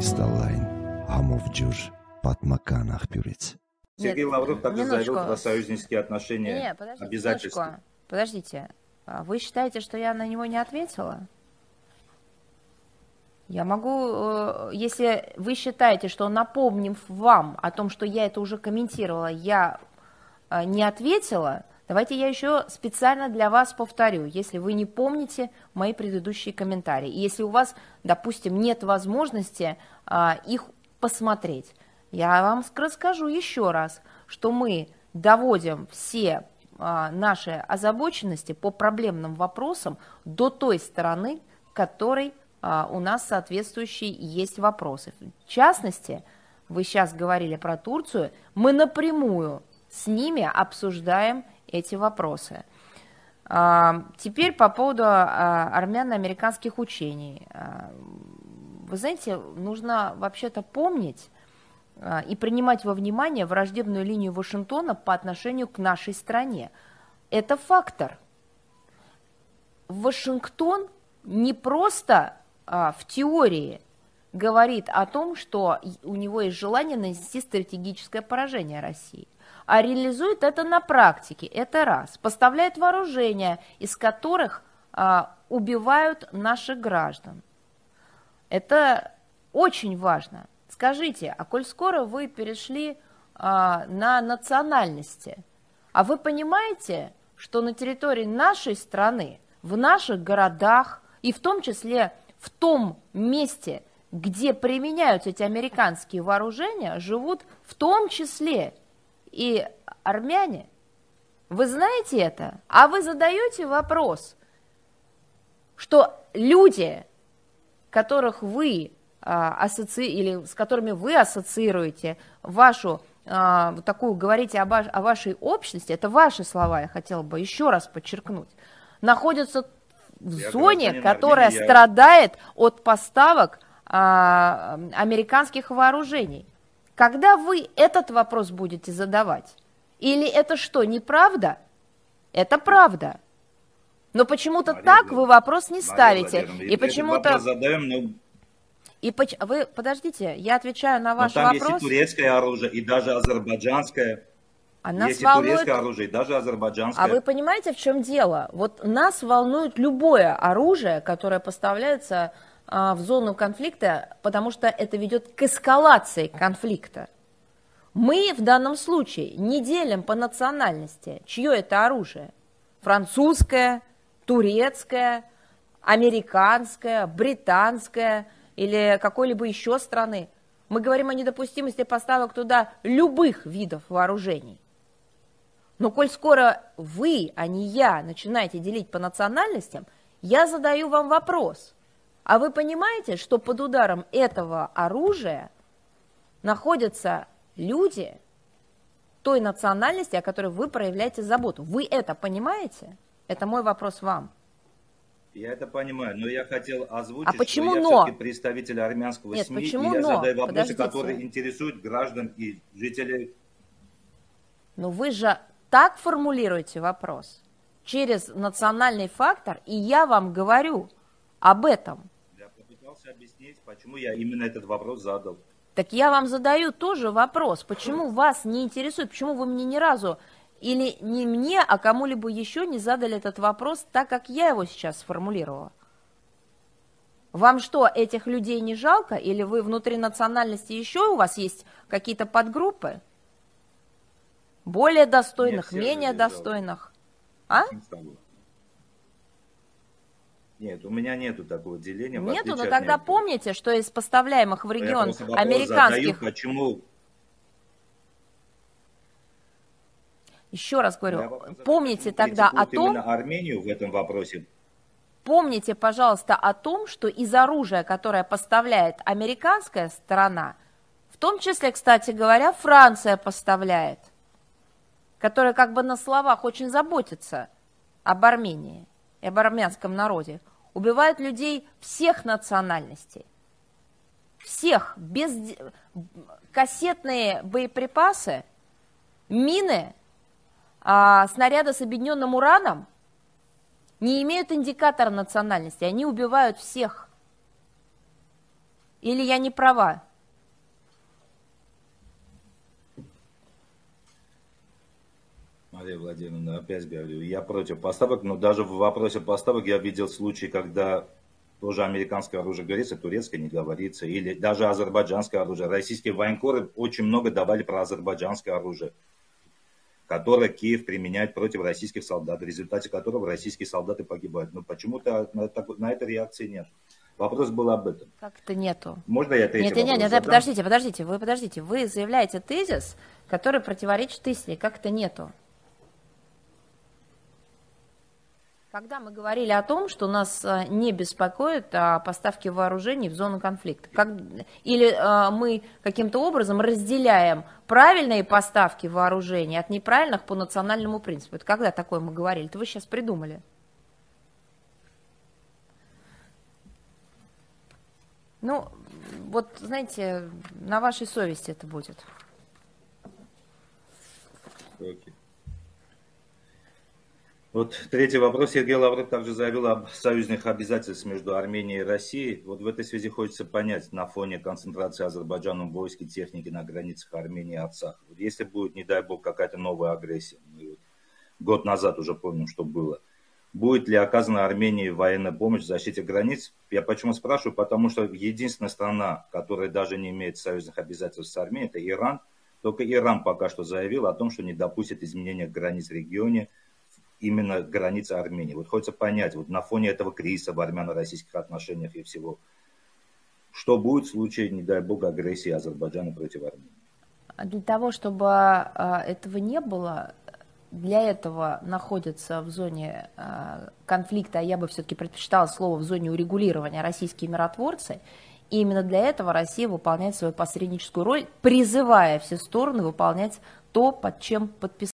кристаллайн, амовджуж, патмаканах пюриц. Сергей Лавров также заявил про союзнические отношения, обязательства. Подождите, вы считаете, что я на него не ответила? Я могу, если вы считаете, что, напомнив вам о том, что я это уже комментировала, я не ответила, давайте я еще специально для вас повторю, если вы не помните мои предыдущие комментарии, и если у вас, допустим, нет возможности их посмотреть. Я вам расскажу еще раз, что мы доводим все наши озабоченности по проблемным вопросам до той стороны, которой у нас соответствующие есть вопросы. В частности, вы сейчас говорили про Турцию, мы напрямую с ними обсуждаем эти вопросы. Теперь по поводу армяно-американских учений. Вы знаете, нужно вообще-то помнить и принимать во внимание враждебную линию Вашингтона по отношению к нашей стране. Это фактор. Вашингтон не просто в теории говорит о том, что у него есть желание нанести стратегическое поражение России, а реализует это на практике, это раз. Поставляет вооружения, из которых убивают наших граждан. Это очень важно. Скажите, а коль скоро вы перешли на национальности, а вы понимаете, что на территории нашей страны, в наших городах, и в том числе в том месте, где применяются эти американские вооружения, живут в том числе и армяне? Вы знаете это? А вы задаете вопрос, что люди, которых вы или с которыми вы ассоциируете вашу такую, говорите о вашей общности, это ваши слова, я хотела бы еще раз подчеркнуть, находятся в зоне, которая страдает от поставок американских вооружений. Когда вы этот вопрос будете задавать? Или это что, неправда? Это правда. Но почему-то так вы вопрос не ставите. И почему-то... Вы, подождите, я отвечаю на ваш вопрос. Там есть и турецкое оружие, и даже азербайджанское. Есть и турецкое оружие, и даже азербайджанское. А вы понимаете, в чем дело? Вот нас волнует любое оружие, которое поставляется в зону конфликта, потому что это ведет к эскалации конфликта. Мы в данном случае не делим по национальности, чье это оружие. Французское, турецкое, американское, британское или какой-либо еще страны. Мы говорим о недопустимости поставок туда любых видов вооружений. Но коль скоро вы, а не я, начинаете делить по национальностям, я задаю вам вопрос. А вы понимаете, что под ударом этого оружия находятся люди той национальности, о которой вы проявляете заботу? Вы это понимаете? Это мой вопрос вам. Я это понимаю, но я хотел озвучить, почему что я но? все-таки представитель армянского Нет, СМИ, почему и я но? задаю вопросы, Подождите. которые интересуют граждан и жителей. Но вы же так формулируете вопрос, через национальный фактор, и я вам говорю об этом. Я попытался объяснить, почему я именно этот вопрос задал. Так я вам задаю тоже вопрос, почему вас не интересует, почему вы мне ни разу, или не мне, а кому-либо еще не задали этот вопрос так, как я его сейчас сформулировала? Вам что, этих людей не жалко, или вы внутри национальности еще у вас есть какие-то подгруппы? Более достойных, менее достойных? А? Нет, у меня нету такого деления. Нету, но тогда помните, что из поставляемых в регион американских... Задаю, почему... Еще раз говорю, помните тогда о том... Именно Армению в этом вопросе. Помните, пожалуйста, о том, что из оружия, которое поставляет американская сторона, в том числе, кстати говоря, Франция поставляет, которая как бы на словах очень заботится об Армении и об армянском народе, убивает людей всех национальностей. Всех, без кассетные боеприпасы, мины, снаряды с объединенным ураном не имеют индикатора национальности, они убивают всех. Или я не права? Мария Владимировна, опять говорю, я против поставок, но даже в вопросе поставок я видел случаи, когда тоже американское оружие говорится, турецкое не говорится, или даже азербайджанское оружие. Российские военкоры очень много давали про азербайджанское оружие, которое Киев применяет против российских солдат, в результате которого российские солдаты погибают. Но почему-то на это реакции нет. Вопрос был об этом. Как-то нету. Можно я третий вопрос Нет, задам? подождите. Вы заявляете тезис, который противоречит истине. Как-то нету. Когда мы говорили о том, что нас не беспокоит поставки вооружений в зону конфликта, или мы каким-то образом разделяем правильные поставки вооружений от неправильных по национальному принципу. Это когда такое мы говорили? Это вы сейчас придумали. Ну, вот, знаете, на вашей совести это будет. Okay. Вот третий вопрос. Сергей Лавров также заявил об союзных обязательствах между Арменией и Россией. Вот в этой связи хочется понять, на фоне концентрации Азербайджаном войск и техники на границах Армении и Арцаха. Вот если будет, не дай бог, какая-то новая агрессия, мы вот год назад уже помним, что было, будет ли оказана Армении военная помощь в защите границ? Я почему спрашиваю? Потому что единственная страна, которая даже не имеет союзных обязательств с Арменией, это Иран. Только Иран пока что заявил о том, что не допустит изменения границ в регионе, именно границы Армении. Вот хочется понять, вот на фоне этого кризиса в армяно-российских отношениях и всего, что будет в случае, не дай бог, агрессии Азербайджана против Армении? Для того, чтобы этого не было, для этого находятся в зоне конфликта, а я бы все-таки предпочитала слово в зоне урегулирования, российские миротворцы. И именно для этого Россия выполняет свою посредническую роль, призывая все стороны выполнять то, под чем подписали.